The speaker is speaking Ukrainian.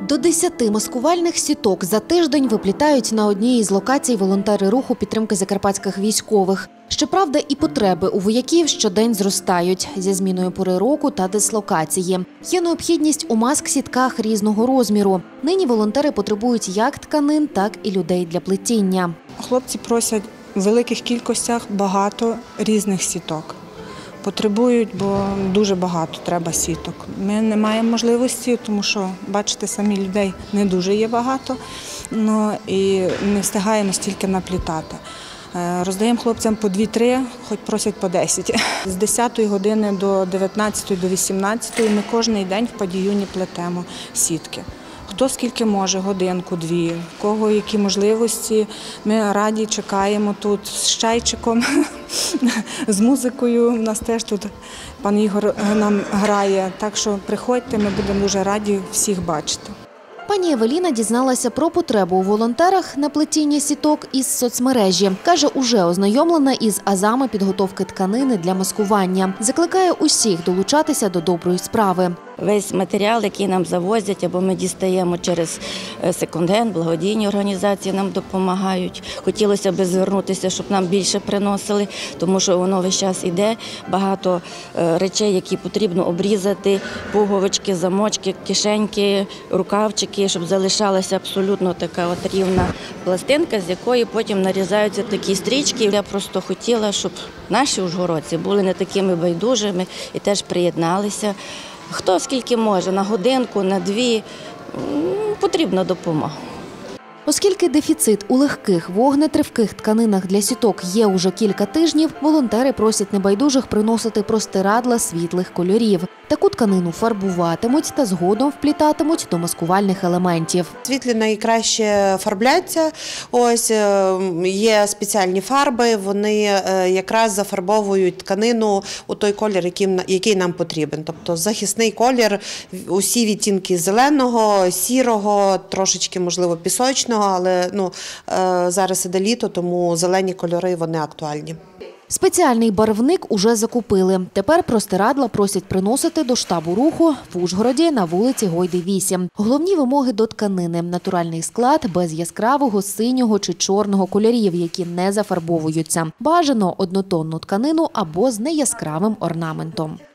До 10 маскувальних сіток за тиждень виплітають на одній із локацій волонтери руху підтримки закарпатських військових. Щоправда, і потреби у вояків щодень зростають зі зміною пори року та дислокації. Є необхідність у маск-сітках різного розміру. Нині волонтери потребують як тканин, так і людей для плетіння. Хлопці просять в великих кількостях багато різних сіток. Потребують, бо дуже багато треба сіток. Ми не маємо можливості, тому що, бачите, самі людей не дуже є багато, і не встигаємо стільки наплітати. Роздаємо хлопцям по 2-3, хоч просять по 10. З 10 години до 19, до 18 ми кожен день в падіюні плетемо сітки. Хто скільки може, годинку-дві, в кого які можливості. Ми раді чекаємо тут з чайчиком, з музикою. У нас теж тут пан Ігор нам грає, так що приходьте, ми будемо дуже раді всіх бачити. Пані Евеліна дізналася про потребу у волонтерах на плетіння сіток із соцмережі. Каже, уже ознайомлена із азами підготовки тканини для маскування. Закликає усіх долучатися до доброї справи. Весь матеріал, який нам завозять, або ми дістаємо через секонд-хенд, благодійні організації нам допомагають. Хотілося б звернутися, щоб нам більше приносили, тому що воно весь час іде. Багато речей, які потрібно обрізати, пуговички, замочки, кишеньки, рукавчики, щоб залишалася абсолютно така от рівна пластинка, з якої потім нарізаються такі стрічки. Я просто хотіла, щоб наші ужгородці були не такими байдужими і теж приєдналися. Хто скільки може, на годинку, на дві, потрібна допомога. Оскільки дефіцит у легких вогнетривких тканинах для сіток є уже кілька тижнів, волонтери просять небайдужих приносити простирадла світлих кольорів. Таку тканину фарбуватимуть та згодом вплітатимуть до маскувальних елементів. Світлі найкраще фарбляться. Ось є спеціальні фарби, вони якраз зафарбовують тканину у той колір, який нам потрібен. Тобто захисний колір, усі відтінки зеленого, сірого, трошечки, можливо, пісочного, але зараз іде літо, тому зелені кольори вони актуальні. Спеціальний барвник уже закупили. Тепер простирадла просять приносити до штабу руху в Ужгороді на вулиці Гойди, 8. Головні вимоги до тканини – натуральний склад без яскравого, синього чи чорного кольорів, які не зафарбовуються. Бажано однотонну тканину або з неяскравим орнаментом.